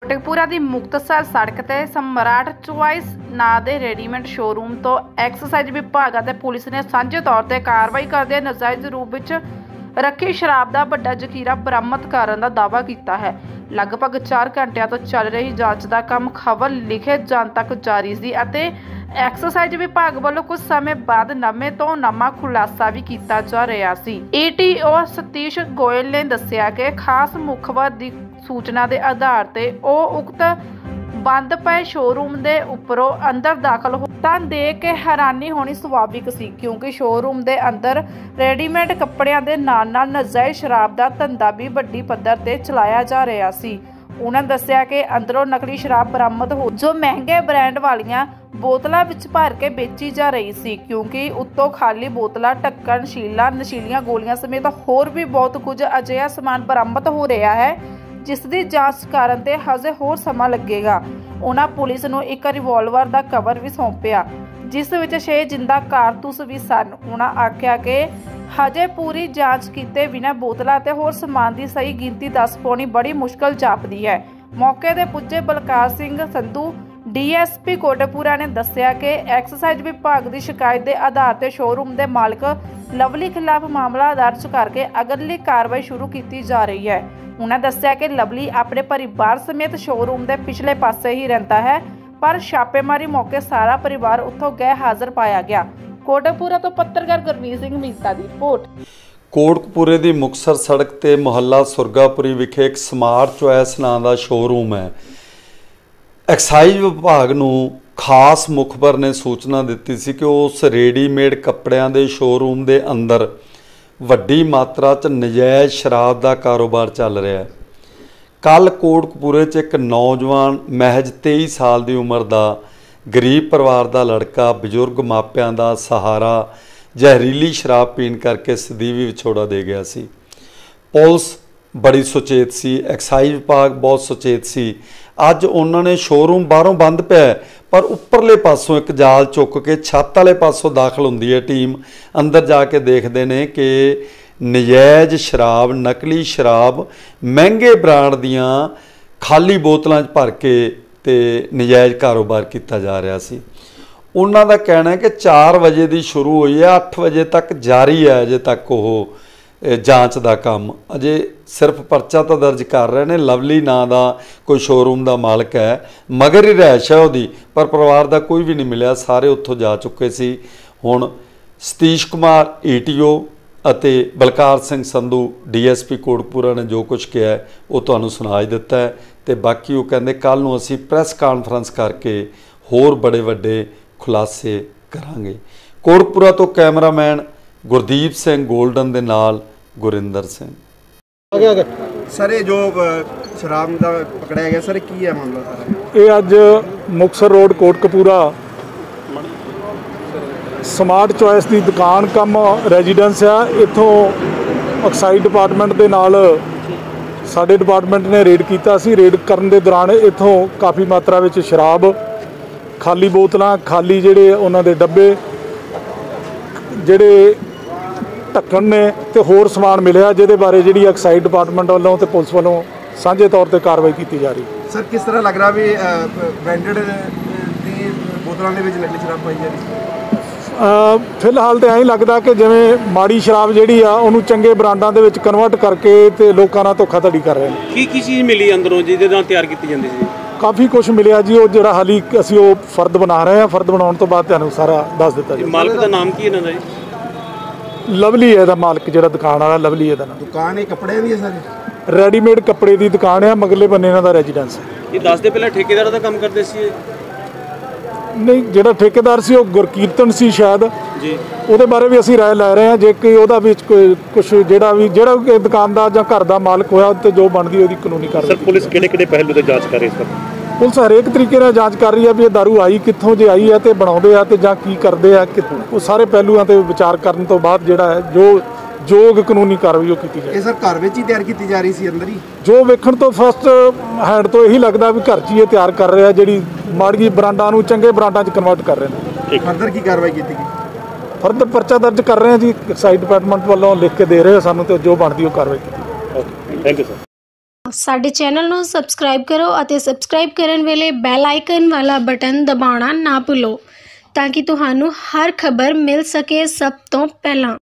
कोटकपुरा की मुक्तसर सड़क ते सम्राट चॉइस नां दे रेडीमेड शोरूम तो एक्साइज विभाग ते पुलिस ने सांझे तौर पर कार्रवाई करदे नाजायज़ रूप विच रखी शराब का वड्डा जखीरा बरामद करने का दावा किया है। लगभग 4 घंटिया तो चल रही जांच का काम खबर लिखे जान तक जारी सी अते एक्साइज विभाग वालों कुछ समय बाद नवे तो नवा खुलासा भी किया जा रहा सी। ETO सतीश गोयल ने दस्सिया कि खास मुखबर की सूचना के आधार पर ਉਹ उक्त बंद पए शोरूम के उपरों अंदर दाखिल हो तां देख के हैरानी होनी सुभाविक सी, क्योंकि शोरूम के अंदर रेडीमेड कपड़ियां दे नाल-नाल नाजायज़ शराब का धंधा भी वड्डी पद्धर ते चलाया जा रहा सी। उन्होंने दस्सिया कि अंदरों नकली शराब बरामद हो जो महंगे ब्रांड वालियां बोतलों विच भर के बेची जा रही सी, क्योंकि उत्तों खाली बोतलां ढक्कन शीला नशीलियां गोलियां समेत होर भी बहुत कुछ अजिहा समान बरामद हो रहा है जिस दी जांच करन ते हजे होर समा लगेगा। उन्हां पुलिस नूं एक रिवॉल्वर का कवर भी सौंपिया जिस विच 6 जिंदा कारतूस भी सन। उन्हां आख्या कि हजे पूरी जांच किते बिना बोतलां ते होर समान की सही गिनती दस पाउणी बड़ी मुश्किल जापदी है। मौके ते पुजे बलकार सिंह संधू DSP कोटकपुरा ने दस्सिया कि एक्साइज विभाग की शिकायत के आधार पर शोरूम के मालिक लवली खिलाफ मामला दर्ज करके अगली कार्रवाई शुरू की जा रही है। उन्होंने दस्सिया कि लवली अपने परिवार समेत शोरूम के पिछले पासे ही रहता है, पर छापेमारी मौके सारा परिवार उत्थों गैर हाजिर पाया गया। कोटकपुरा तो पत्रकार गुरमीत सिंह मीता की रिपोर्ट। कोटकपुरे की मुक्तसर सड़क ते मुहल्ला सुरगापुरी विखे एक स्मार्ट चॉइस नां दा शोरूम है। एक्साइज विभाग नूं खास मुखबर ने सूचना दी सी कि उस रेडीमेड कपड़ियां दे शोरूम के अंदर वड्डी मात्रा च नजायज़ शराब का कारोबार चल रहा है। कल कोटकपुरे च एक नौजवान महज 23 साल की उम्र का गरीब परिवार का लड़का बजुर्ग मापियां का सहारा जहरीली शराब पीण करके सदीवी विछोड़ा दे गया सी। पुलिस बड़ी सुचेत सी, एक्साइज विभाग बहुत सुचेत सी। अज उन्होंने शोरूम बाहरों बंद पिया पर उपरले पासों एक जाल चुक के छत वाले पासों दाखिल होंदी है टीम। अंदर जाके देखते हैं कि नजायज़ शराब नकली शराब महंगे ब्रांड दियाँ खाली बोतलों भर के ते नजायज़ कारोबार किया जा रहा सी। उन्हों का कहना है कि 4 बजे की शुरू हुई है, 8 बजे तक जारी है। अजे तक वो जांच का काम अजे सिर्फ परचा तो दर्ज कर रहे हैं। लवली नां दा कोई शोरूम का मालिक है, मगर ही रहायश है उहदी, पर परिवार का कोई भी नहीं मिलिया, सारे उत्थों जा चुके सी। हुण सतीश कुमार ETO अते बलकार सिंह संधू DSP कोटकपुरा ने जो कुछ किया है वो तुहानूं सुना दिता है। तो बाकी वो कहते कल नूं असीं प्रैस कॉन्फ्रेंस करके होर बड़े वड्डे खुलासे करांगे। कोटकपुरा तो कैमरामैन गुरदीप सिंह गोल्डन दे नाल गुरिंदर सिंह। सर ये जो शराब का पकड़ा गया सर की है मामला सर? ये अज Muktsar road Kotkapura smart choice की दुकान कम रेजिडेंस आ। इत्थों एक्साइज डिपार्टमेंट के नाल साडे डिपार्टमेंट ने रेड किया सी। रेड करन दे दौरान इत्थों काफ़ी मात्रा में शराब, खाली बोतलां, खाली जिहड़े उन्हां दे डब्बे, जिहड़े ढक्कन ने ते होर समान मिलिया, जिहदे बारे जिहड़ी एक्साइज डिपार्टमेंट वालों ते पुलिस वालों सांझे तौर पर कार्रवाई की जा रही। सर किस तरह लग रहा भी ब्रांडेड दी बोतलों के नकली शराब पाई जा रही? फिलहाल तो ऐं लगता कि जिवें माड़ी शराब जिहड़ी आ उहनूं चंगे ब्रांडां दे विच कन्वर्ट करके ते लोकां नाल धोखाधड़ी कर रहे हैं। की चीज़ मिली अंदरों जिहदे नाल तैयार की जाती सी? काफ़ी कुछ मिलिया जी। वो जिहड़ा हाली असीं वो फर्द बना रहे हैं, फर्द बनाउण तो बाद तुहानूं सारा दस दिता जी। मालिक का नाम की इन्हां दा जी? लवली है दा मालिक, जिहड़ा दुकान वाला लवली है दा नाम। दुकान है कपड़े दी है सर? रेडीमेड कपड़े की दुकान है, मगरले बन्ने इन्हां दा रेजिडेंस है। ये 10 दिन पहले ठेकेदार का काम करते सी? नहीं, जिहड़ा ठेकेदार सी वो गुरकीरतन सी शायद जी। ਉਹਦੇ बारे भी ਅਸੀਂ राय लै रहे हैं जे कि ਉਹਦਾ भी कुछ ਜਿਹੜਾ दुकान का ਜਾਂ घर का मालिक होया ਤੇ जो बनती ਉਹਦੀ कानूनी कार्रवाई। सर पुलिस ਕਿਹੜੇ पहलू ਤੇ ਜਾਂਚ कर रही है? पुलिस हरेक तरीके ਨਾਲ ਜਾਂਚ कर रही है भी ये दारू आई कित्थों जे आई है तो बनाਉਂਦੇ ਆ ਤੇ ਜਾਂ ਕੀ ਕਰਦੇ ਆ, ਉਹ ਸਾਰੇ ਪਹਿਲੂਆਂ ਤੇ ਵਿਚਾਰ ਕਰਨ ਤੋਂ ਬਾਅਦ ਜਿਹੜਾ ਹੈ ਜੋ ਯੋਗ ਕਾਨੂੰਨੀ ਕਾਰਵਾਈ ਉਹ ਕੀਤੀ ਜਾਏ। ਇਹ ਸਰ ਘਰ ਵਿੱਚ ਹੀ ਤਿਆਰ ਕੀਤੀ ਜਾ ਰਹੀ ਸੀ ਅੰਦਰ ਹੀ? ਜੋ ਵੇਖਣ ਤੋਂ ਫਸਟ ਹੈਂਡ ਤੋਂ ਇਹੀ ਲੱਗਦਾ ਵੀ ਘਰ 'ਚ ਹੀ ਇਹ ਤਿਆਰ ਕਰ ਰਿਹਾ, ਜਿਹੜੀ ਮਾੜੀ ਬ੍ਰਾਂਡਾਂ ਨੂੰ ਚੰਗੇ ਬ੍ਰਾਂਡਾਂ 'ਚ ਕਨਵਰਟ ਕਰ ਰਹੇ ਨੇ। ਫਰਦਰ ਕੀ ਕਾਰਵਾਈ ਕੀਤੀ ਗਈ? फर्दर परचा दर्ज कर रहे हैं जी, एक्साइज डिपार्टमेंट वालों लिख के दे रहे हैं सानू, तो जो बनती वो कार्रवाई की। Thank you sir. ਸਾਡੇ ਚੈਨਲ ਨੂੰ ਸਬਸਕ੍ਰਾਈਬ ਕਰੋ ਅਤੇ ਸਬਸਕ੍ਰਾਈਬ ਕਰਨ ਵੇਲੇ ਬੈਲ ਆਈਕਨ ਵਾਲਾ ਬਟਨ ਦਬਾਉਣਾ ਨਾ ਭੁੱਲੋ ਤਾਂ ਕਿ ਤੁਹਾਨੂੰ ਹਰ ਖਬਰ ਮਿਲ ਸਕੇ ਸਭ ਤੋਂ ਪਹਿਲਾਂ।